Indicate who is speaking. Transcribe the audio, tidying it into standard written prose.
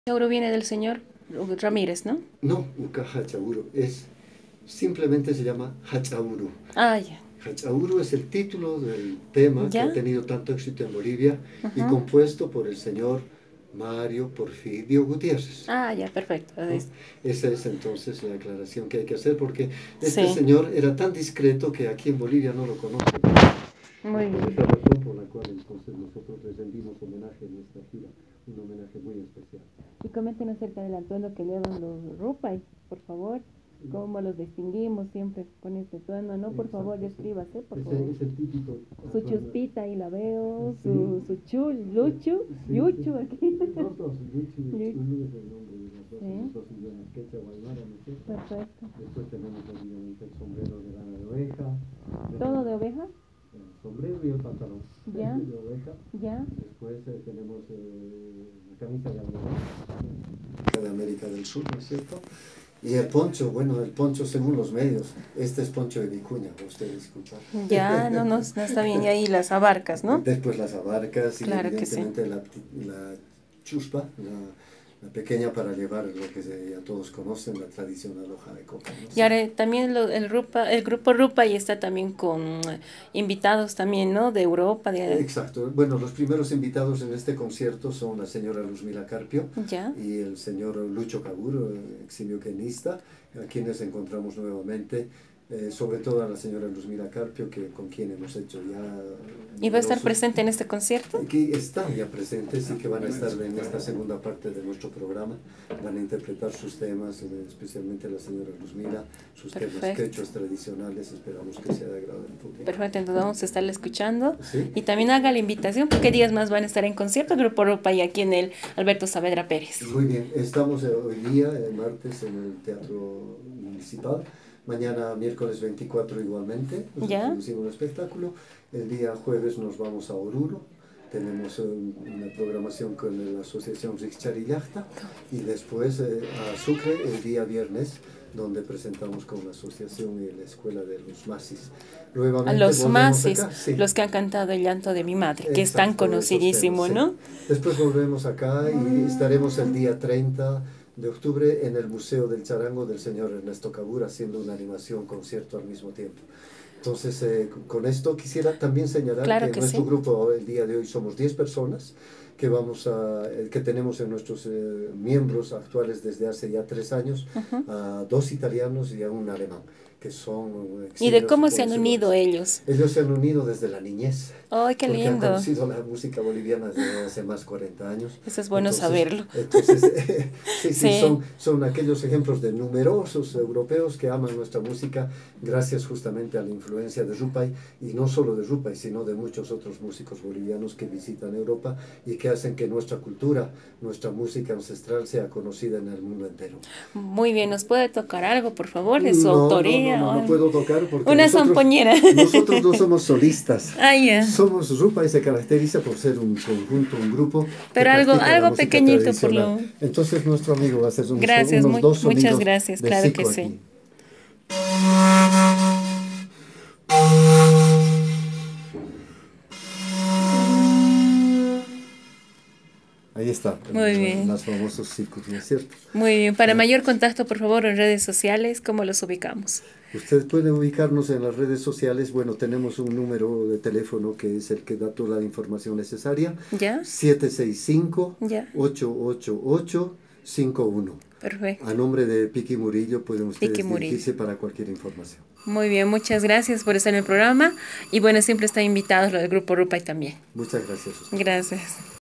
Speaker 1: Euro viene del señor Ramírez, ¿no?
Speaker 2: No, Uka Hachauru, simplemente se llama Hachauru.
Speaker 1: Ah, ya.
Speaker 2: Hachauru es el título del tema que
Speaker 1: ¿Ya?
Speaker 2: ha tenido tanto éxito en Bolivia y
Speaker 1: Ujú.
Speaker 2: compuesto por el señor Mario Porfirio Gutiérrez.
Speaker 1: Ah, ya, perfecto.
Speaker 2: ¿No? Esa es entonces la aclaración que hay que hacer, porque este
Speaker 1: Sí,
Speaker 2: señor era tan discreto que aquí en Bolivia no lo conocen.
Speaker 1: muy
Speaker 2: Por
Speaker 1: bien.
Speaker 2: esa razón por la cual entonces nosotros les rendimos homenaje en esta gira, un homenaje muy especial.
Speaker 1: Y comenten acerca del atuendo que llevan los Rupay, por favor. ¿Cómo los distinguimos siempre con este atuendo? No, por favor, descríbase, por favor.
Speaker 2: Es el típico
Speaker 1: Su
Speaker 2: atuendo.
Speaker 1: chuspita, ahí la veo,
Speaker 2: Sí.
Speaker 1: su chul, luchu,
Speaker 2: Sí,
Speaker 1: yuchu
Speaker 2: sí.
Speaker 1: aquí.
Speaker 2: Los dos, Yuchi y
Speaker 1: Yuchi.
Speaker 2: Chulu es el nombre de los
Speaker 1: Sí.
Speaker 2: dos idiomas, quechua o aymara, ¿no es cierto?
Speaker 1: Perfecto.
Speaker 2: Después tenemos obviamente el sombrero de lana de oveja.
Speaker 1: ¿Todo de oveja?
Speaker 2: El sombrero y el pantalón
Speaker 1: Ya.
Speaker 2: de oveja.
Speaker 1: Ya.
Speaker 2: Después tenemos la camisa de algodón de América del Sur, ¿no es cierto? Y el poncho, bueno, el poncho según los medios, este es poncho de Vicuña, como ustedes escuchan.
Speaker 1: Ya, no está bien. Y ahí las abarcas, ¿no?
Speaker 2: Después las abarcas y
Speaker 1: Claro que sí.
Speaker 2: evidentemente la chuspa, la pequeña para llevar lo que ya todos conocen, la tradicional hoja de coca, ¿no?
Speaker 1: Y ahora también el grupo Rupa y está también con invitados también, ¿no? De Europa,
Speaker 2: Exacto. Bueno, los primeros invitados en este concierto son la señora Luzmila Carpio
Speaker 1: ya.
Speaker 2: y el señor Lucho Cabur, eximio quenista, a quienes encontramos nuevamente, sobre todo a la señora Luzmila Carpio, con quien hemos hecho ya...
Speaker 1: ¿Y va a estar
Speaker 2: numerosos...
Speaker 1: presente en este concierto?
Speaker 2: Aquí están ya presentes y que van a estar en esta segunda parte de nuestro programa. Van a interpretar sus temas, especialmente la señora Luzmila, sus temas quechuas tradicionales. Esperamos que sea de agrado del público.
Speaker 1: Perfecto, entonces vamos a estarle escuchando.
Speaker 2: ¿Sí?
Speaker 1: Y también haga la invitación, ¿qué días más van a estar en concierto? Grupo Rupa y aquí en el Alberto Saavedra Pérez.
Speaker 2: Muy bien, estamos hoy día, el martes, en el Teatro Municipal. Mañana, miércoles 24, igualmente, nos introducimos un espectáculo. El día jueves nos vamos a Oruro. Tenemos una programación con la Asociación Rixchari-Llacta. Y después a Sucre el día viernes, donde presentamos con la asociación y la escuela de los Masis.
Speaker 1: A los Masis, sí, los que han cantado El llanto de mi madre, que es tan conocidísimo,
Speaker 2: temas,
Speaker 1: ¿no?
Speaker 2: Sí. Después volvemos acá y estaremos el día 30 de octubre en el Museo del Charango del señor Ernesto Cabur haciendo una animación, concierto al mismo tiempo. Entonces, con esto quisiera también señalar que nuestro grupo el día de hoy somos 10 personas que tenemos en nuestros miembros actuales desde hace ya 3 años, a 2 italianos y a un alemán, que son...
Speaker 1: ¿Y de cómo se han unido ellos?
Speaker 2: Ellos se han unido desde la niñez.
Speaker 1: ¡Ay, qué lindo!
Speaker 2: Porque han conocido la música boliviana desde hace más de 40 años.
Speaker 1: Eso es bueno saberlo.
Speaker 2: Entonces, son aquellos ejemplos de numerosos europeos que aman nuestra música gracias justamente a la influencia de Rupay, y no solo de Rupay, sino de muchos otros músicos bolivianos que visitan Europa y que hacen que nuestra cultura, nuestra música ancestral sea conocida en el mundo entero.
Speaker 1: Muy bien, ¿nos puede tocar algo, por favor, de su autoría?
Speaker 2: No puedo tocar porque
Speaker 1: una zampoñera.
Speaker 2: Nosotros no somos solistas.
Speaker 1: Ah, ya.
Speaker 2: Somos Rupay, se caracteriza por ser un conjunto, un grupo.
Speaker 1: Pero algo pequeñito por lo...
Speaker 2: Entonces nuestro amigo va a hacer unos dos sonidos.
Speaker 1: Muchas gracias, claro que sí.
Speaker 2: Aquí. Ahí está,
Speaker 1: muy bien.
Speaker 2: Los famosos ciclos, ¿no es cierto?
Speaker 1: Muy bien, para mayor contacto, por favor, en redes sociales, ¿cómo los ubicamos?
Speaker 2: Ustedes pueden ubicarnos en las redes sociales. Bueno, tenemos un número de teléfono que es el que da toda la información necesaria.
Speaker 1: ¿Ya?
Speaker 2: 765-888-51.
Speaker 1: Perfecto.
Speaker 2: A nombre de Piqui Murillo pueden ustedes dirigirse para cualquier información.
Speaker 1: Muy bien, muchas gracias por estar en el programa. Y bueno, siempre están invitados los del Grupo Rupay también.
Speaker 2: Muchas gracias.
Speaker 1: Gracias.